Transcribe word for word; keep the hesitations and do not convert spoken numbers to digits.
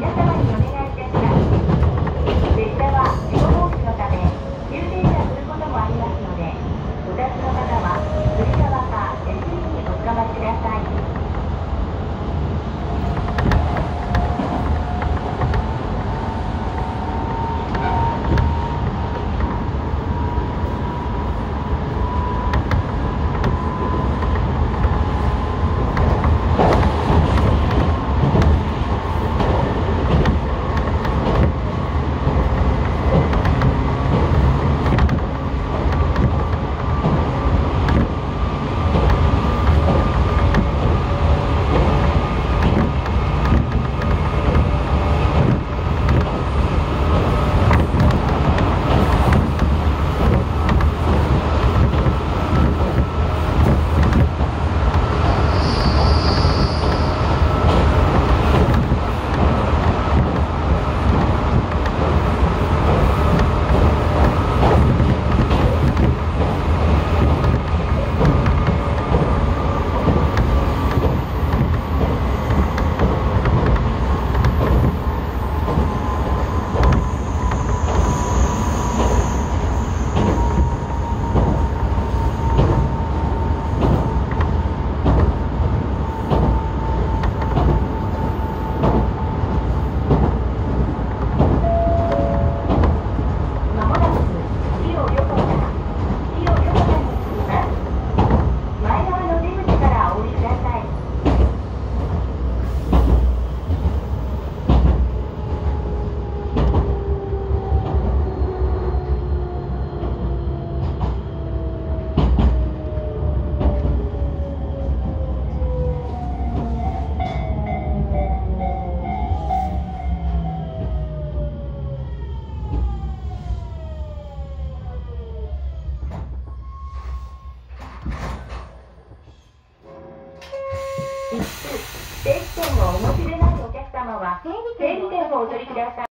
皆様にお願いいたします。列車は事故防止のため急停車することもありますので、お立ちの方はつり革か手すりにおつかまりください。停止券をお持ちでないお客様は整理券をお取りください。